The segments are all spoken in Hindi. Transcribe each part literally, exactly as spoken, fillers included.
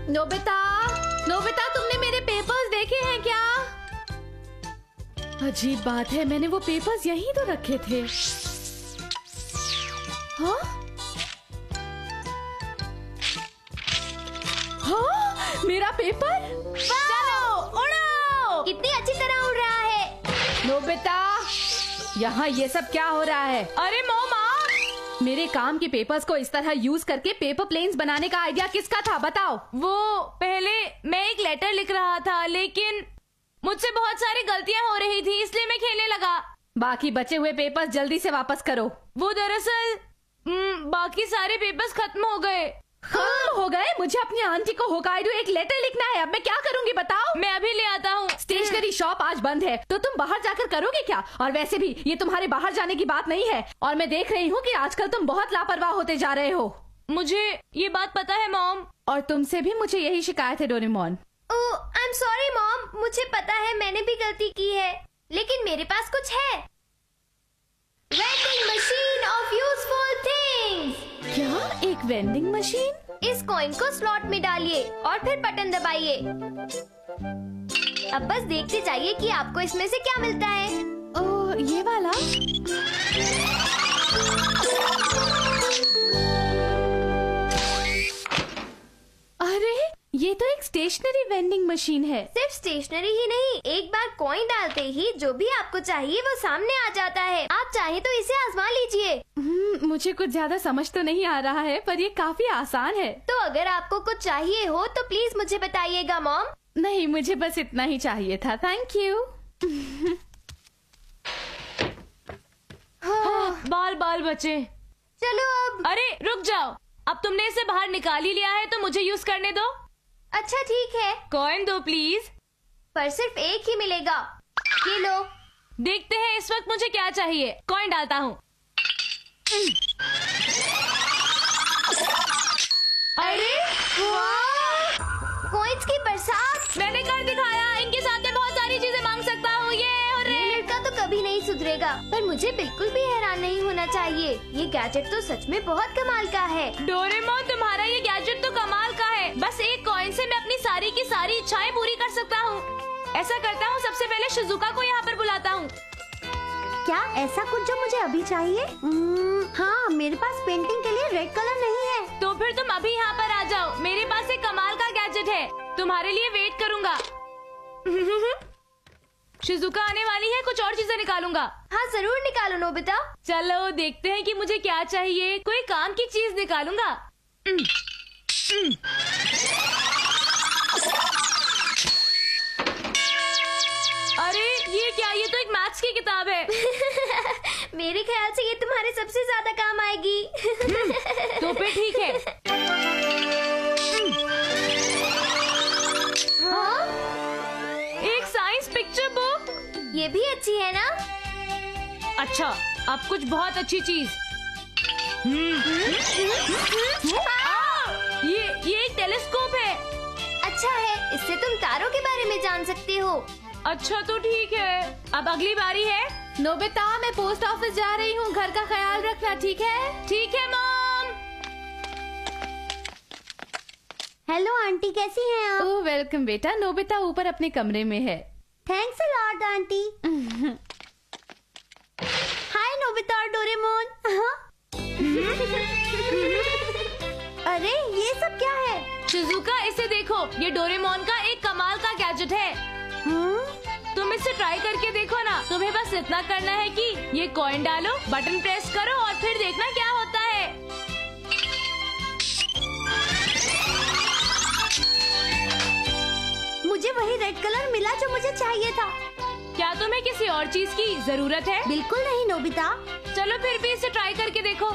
नोबिता, नोबिता तुमने मेरे पेपर्स देखे हैं क्या? अजीब बात है, मैंने वो पेपर्स यहीं तो रखे थे। हाँ? हाँ? मेरा पेपर? चलो उड़ो! कितनी अच्छी तरह उड़ रहा है। नोबिता, यहाँ ये सब क्या हो रहा है? अरे मोमा, मेरे काम के पेपर्स को इस तरह यूज करके पेपर प्लेन्स बनाने का आइडिया किसका था बताओ? वो पहले मैं एक लेटर लिख रहा था, लेकिन मुझसे बहुत सारी गलतियां हो रही थी, इसलिए मैं खेलने लगा। बाकी बचे हुए पेपर्स जल्दी से वापस करो। वो दरअसल बाकी सारे पेपर्स खत्म हो गए। खत्म हो गए? मुझे अपनी आंटी को होकाइडो एक लेटर लिखना है, अब मैं क्या करूंगी बताओ? मैं अभी ले आता हूँ। स्टेशनरी शॉप आज बंद है, तो तुम बाहर जाकर करोगे क्या? और वैसे भी ये तुम्हारे बाहर जाने की बात नहीं है, और मैं देख रही हूँ कि आजकल तुम बहुत लापरवाह होते जा रहे हो। मुझे ये बात पता है मॉम। और तुमसे भी मुझे यही शिकायत है Doraemon. Oh, I am sorry mom, मुझे पता है मैंने भी गलती की है, लेकिन मेरे पास कुछ है। Vending machine of useful things. क्या? एक वेंडिंग मशीन? इस कॉइन को स्लॉट में डालिए और फिर बटन दबाइए। अब बस देखते जाइए कि आपको इसमें से क्या मिलता है। ओह, ये वाला? अरे, ये तो एक स्टेशनरी वेंडिंग मशीन है। सिर्फ स्टेशनरी ही नहीं, एक बार कॉइन डालते ही जो भी आपको चाहिए वो सामने आ जाता है। आप चाहे तो इसे आजमा लीजिए। हम्म, मुझे कुछ ज्यादा समझ तो नहीं आ रहा है, पर ये काफी आसान है। तो अगर आपको कुछ चाहिए हो तो प्लीज मुझे बताइएगा मॉम। नहीं, मुझे बस इतना ही चाहिए था, थैंक यू। हाँ, बाल बाल बचे। चलो अब। अरे रुक जाओ, अब तुमने इसे बाहर निकाल ही लिया है तो मुझे यूज करने दो। अच्छा ठीक है, कॉइन दो प्लीज। पर सिर्फ एक ही मिलेगा। ये लो। देखते हैं इस वक्त मुझे क्या चाहिए। कॉइन डालता हूँ। अरे वाह, कॉइन्स की बरसात। मैंने कर दिखाया, इनके साथ मैं बहुत सारी चीजें मांग सकता हूँ। ये ये लड़का तो कभी नहीं सुधरेगा, पर मुझे बिल्कुल भी हैरान नहीं होना चाहिए। ये गैजेट तो सच में बहुत कमाल का है। डोरेमोन, तुम्हारा ये गैजेट तो कमाल का है। बस एक कॉइन से मैं अपनी सारी की सारी इच्छाएं पूरी कर सकता हूँ। ऐसा करता हूँ, सबसे पहले शिजुका को यहाँ पर बुलाता हूँ। क्या ऐसा कुछ जो मुझे अभी चाहिए? हाँ, मेरे पास पेंटिंग के लिए रेड कलर नहीं है। तो फिर तुम अभी यहाँ पर आ जाओ, मेरे पास एक कमाल का गैजेट है। तुम्हारे लिए वेट करूँगा। शिजुका आने वाली है, कुछ और चीजें निकालूंगा। हाँ जरूर निकालो नोबिता। चलो देखते हैं कि मुझे क्या चाहिए। कोई काम की चीज निकालूंगा। अरे ये क्या? ये तो एक मैथ्स की किताब है। मेरे ख्याल से ये तुम्हारे सबसे ज्यादा काम आएगी। तो फिर ठीक है। हाँ? एक साइंस पिक्चर बुक। ये भी अच्छी है ना? अच्छा, अब कुछ बहुत अच्छी चीज। आ, ये ये एक टेलीस्कोप है। अच्छा है, इससे तुम तारों के बारे में जान सकते हो। अच्छा तो ठीक है, अब अगली बारी है। नोबिता, मैं पोस्ट ऑफिस जा रही हूँ, घर का ख्याल रखना, ठीक है? ठीक है मॉम। हेलो आंटी, कैसी हैं आप? ओह वेलकम बेटा। नोबिता ऊपर अपने कमरे में है। Thanks a lot aunty. Hi Nobita और डोरेमोन। हाँ? अरे ये सब क्या है? शिजुका, इसे देखो, ये डोरेमोन का एक कमाल का गैजेट है। हाँ? तुम इसे ट्राई करके देखो ना। तुम्हें बस इतना करना है कि ये कॉइन डालो, बटन प्रेस करो और फिर देखना क्या होता है। मुझे वही रेड कलर मिला जो मुझे चाहिए था। क्या तुम्हें किसी और चीज की जरूरत है? बिल्कुल नहीं नोबिता। चलो फिर भी इसे ट्राई करके देखो।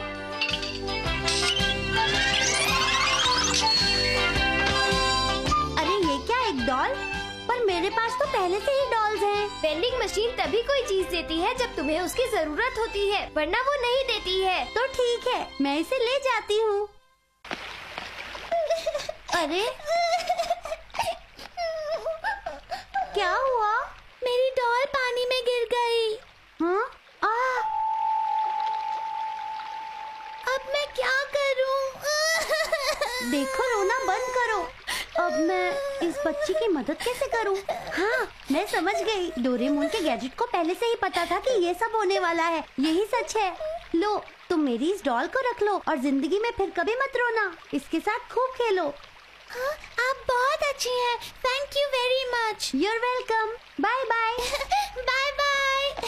अरे ये क्या, एक डॉल? पर मेरे पास तो पहले से ही डॉल्स हैं। वेंडिंग मशीन तभी कोई चीज देती है जब तुम्हें उसकी जरूरत होती है, वरना वो नहीं देती है। तो ठीक है, मैं इसे ले जाती हूँ। अरे क्या हुआ? मेरी डॉल पानी में गिर गई। हाँ? आ, अब मैं क्या करूं? देखो, रोना बंद करो। अब मैं इस बच्ची की मदद कैसे करूं? हाँ, मैं समझ गई। डोरेमोन के गैजेट को पहले से ही पता था कि ये सब होने वाला है। यही सच है। लो, तुम मेरी इस डॉल को रख लो और जिंदगी में फिर कभी मत रोना। इसके साथ खूब खेलो। हाँ, आप बहुत अच्छी हैं। Thank you very much. You're welcome. Bye bye. Bye bye.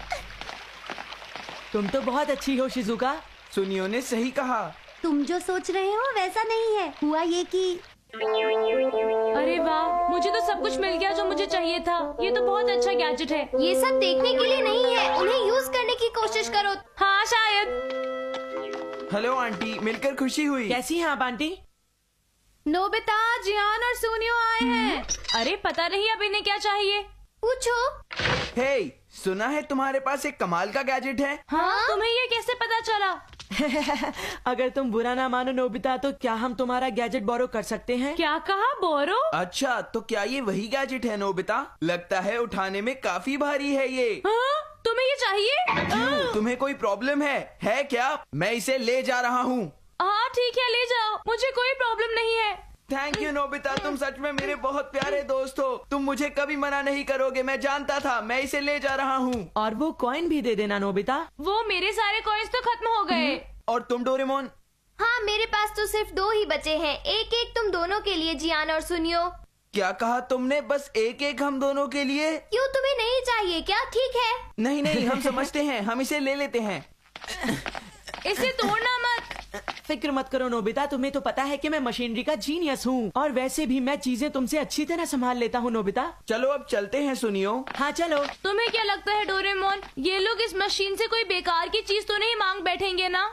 तुम तो बहुत अच्छी हो शिजुका। सुनियो ने सही कहा। तुम जो सोच रहे हो वैसा नहीं है। हुआ ये कि अरे वाह, मुझे तो सब कुछ मिल गया जो मुझे चाहिए था। ये तो बहुत अच्छा गैजेट है। ये सब देखने के लिए नहीं है, उन्हें यूज करने की कोशिश करो। हाँ शायद। हेलो आंटी, मिलकर खुशी हुई। कैसी हैं आप आंटी? नोबिता, जियान और सोनियो आए हैं। अरे पता नहीं अब इन्हें क्या चाहिए। पूछो। हे, सुना है तुम्हारे पास एक कमाल का गैजेट है। हाँ? तुम्हें ये कैसे पता चला? अगर तुम बुरा ना मानो नोबिता, तो क्या हम तुम्हारा गैजेट बोरो कर सकते हैं? क्या कहा, बोरो? अच्छा, तो क्या ये वही गैजेट है नोबिता? लगता है उठाने में काफी भारी है ये। हाँ? तुम्हें ये चाहिए? क्यों, तुम्हें कोई प्रॉब्लम है है क्या? मैं इसे ले जा रहा हूँ। हाँ ठीक है, ले जाओ, मुझे कोई प्रॉब्लम नहीं है। थैंक यू नोबिता, तुम सच में मेरे बहुत प्यारे दोस्त हो। तुम मुझे कभी मना नहीं करोगे, मैं जानता था। मैं इसे ले जा रहा हूँ। और वो कॉइन भी दे देना नोबिता। वो मेरे सारे कॉइन्स तो खत्म हो गए। और तुम डोरेमोन? हाँ, मेरे पास तो सिर्फ दो ही बचे हैं। एक एक तुम दोनों के लिए, जियान और सुनियो। क्या कहा तुमने? बस एक एक हम दोनों के लिए? क्यों, तुम्हें नहीं चाहिए क्या? ठीक है। नहीं नहीं, हम समझते हैं, हम इसे ले लेते हैं। इसे तोड़ना मत। फिक्र मत करो नोबिता, तुम्हें तो पता है कि मैं मशीनरी का जीनियस हूँ। और वैसे भी मैं चीजें तुमसे अच्छी तरह संभाल लेता हूँ नोबिता। चलो अब चलते हैं सुनियो। हाँ चलो। तुम्हें क्या लगता है डोरेमोन, ये लोग इस मशीन से कोई बेकार की चीज तो नहीं मांग बैठेंगे ना?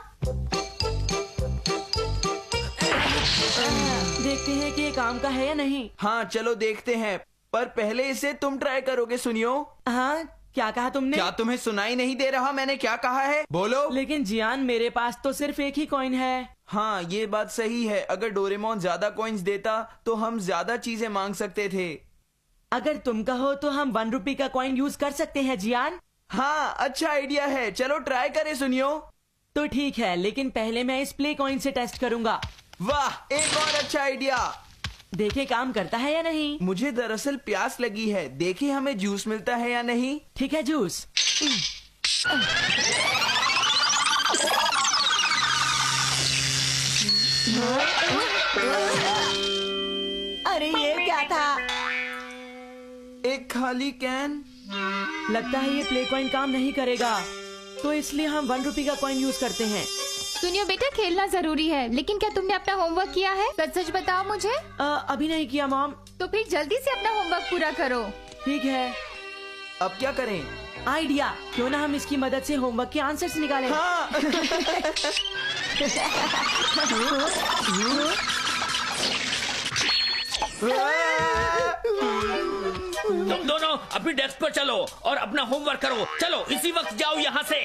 देखते हैं कि ये काम का है या नहीं। हाँ चलो देखते हैं, पर पहले इसे तुम ट्राई करोगे सुनियो। हाँ, क्या कहा तुमने? क्या तुम्हें सुनाई नहीं दे रहा मैंने क्या कहा है? बोलो। लेकिन जियान, मेरे पास तो सिर्फ एक ही कॉइन है। हाँ ये बात सही है। अगर डोरेमोन ज्यादा कॉइन्स देता तो हम ज्यादा चीजें मांग सकते थे। अगर तुम कहो तो हम वन रुपी का कॉइन यूज कर सकते हैं जियान। हाँ अच्छा आइडिया है, चलो ट्राई करें सुनियो। तो ठीक है, लेकिन पहले मैं इस प्ले कॉइन से टेस्ट करूंगा। वाह, एक और अच्छा आइडिया। देखे काम करता है या नहीं। मुझे दरअसल प्यास लगी है, देखे हमें जूस मिलता है या नहीं। ठीक है, जूस। अरे ये क्या था? एक खाली कैन। लगता है ये प्ले कॉइन काम नहीं करेगा, तो इसलिए हम वन रुपी का कॉइन यूज करते हैं। सुनियो बेटा, खेलना जरूरी है, लेकिन क्या तुमने अपना होमवर्क किया है? सच सच बताओ मुझे। आ, अभी नहीं किया मॉम। तो फिर जल्दी से अपना होमवर्क पूरा करो। ठीक है। अब क्या करें? आइडिया, क्यों ना हम इसकी मदद से होमवर्क के आंसर्स निकालें। हाँ। तुम दोनों अपनी डेस्क पर चलो और अपना होमवर्क करो। चलो इसी वक्त जाओ यहाँ से।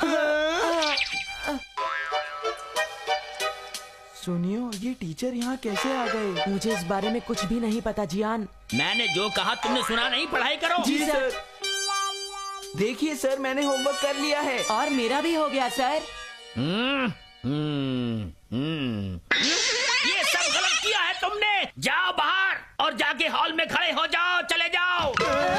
सुनियो, ये टीचर यहाँ कैसे आ गए? मुझे इस बारे में कुछ भी नहीं पता जियान। मैंने जो कहा तुमने सुना नहीं? पढ़ाई करो। जी सर। देखिए सर, मैंने होमवर्क कर लिया है। और मेरा भी हो गया सर। हम्म, हम्म, हम्म। ये सब गलत किया है तुमने। जाओ बाहर और जाके हॉल में खड़े हो जाओ। चले जाओ।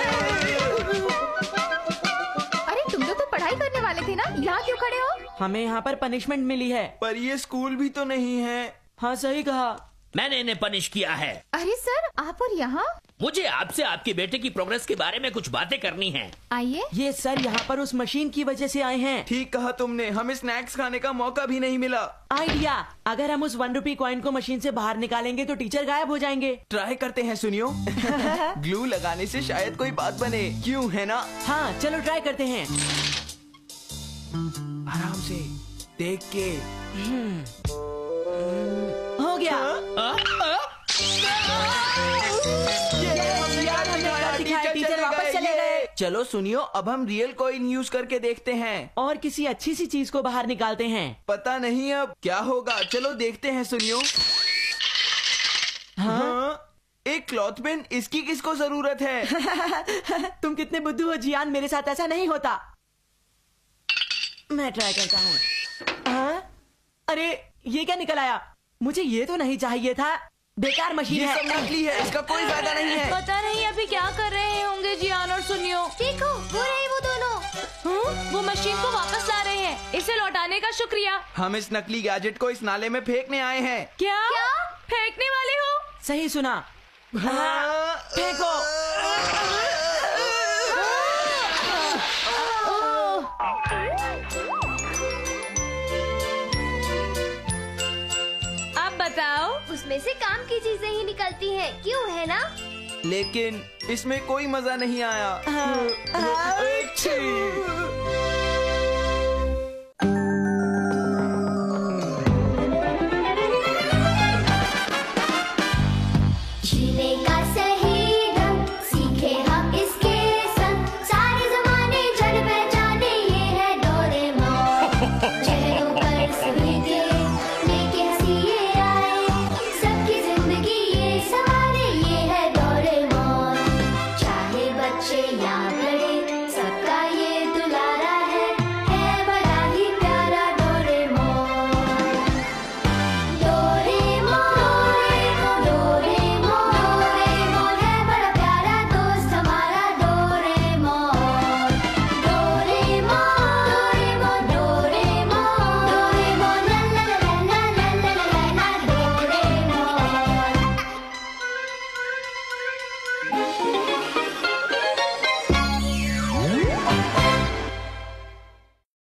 अरे तुम लोग तो पढ़ाई करने वाले थे ना, यहाँ क्यों खड़े हो? हमें यहाँ पर पनिशमेंट मिली है। पर ये स्कूल भी तो नहीं है। हाँ सही कहा। मैंने इन्हें पनिश किया है। अरे सर, आप और यहाँ? मुझे आपसे आपके बेटे की प्रोग्रेस के बारे में कुछ बातें करनी है। आइए। ये सर यहाँ पर उस मशीन की वजह से आए हैं। ठीक कहा तुमने, हमें स्नैक्स खाने का मौका भी नहीं मिला। आइडिया, अगर हम उस वन रुपी कॉइन को मशीन से बाहर निकालेंगे तो टीचर गायब हो जाएंगे। ट्राई करते हैं सुनियो। ग्लू लगाने से शायद कोई बात बने, क्यों है ना? हाँ चलो ट्राई करते हैं। आराम से देख के। हो गया। आ, आ, टीचर वापस चले गए। चलो सुनियो, अब हम रियल कॉइन यूज करके देखते हैं और किसी अच्छी सी चीज को बाहर निकालते हैं। पता नहीं अब क्या होगा, चलो देखते हैं सुनियो। हाँ? एक क्लॉथ पेन, इसकी किसको जरूरत है? तुम कितने बुद्धू हो जियान, मेरे साथ ऐसा नहीं होता। मैं ट्राई करता हूँ। हाँ? अरे ये क्या निकल आया? मुझे ये तो नहीं चाहिए था। बेकार मशीन ये है। सब नकली है, इसका कोई फायदा नहीं है। पता नहीं अभी क्या कर रहे होंगे जियान और सुनियो। देखो वो रहे वो दोनों। हम्म, वो मशीन को वापस ला रहे हैं। इसे लौटाने का शुक्रिया। हम इस नकली गैजेट को इस नाले में फेंकने आए हैं। क्या, क्या? फेंकने वाले हो? सही सुना। हाँ, फेंको। अब बताओ। उसमें से काम की चीजें ही निकलती हैं, क्यों है ना? लेकिन इसमें कोई मजा नहीं आया। अच्छी। जीने का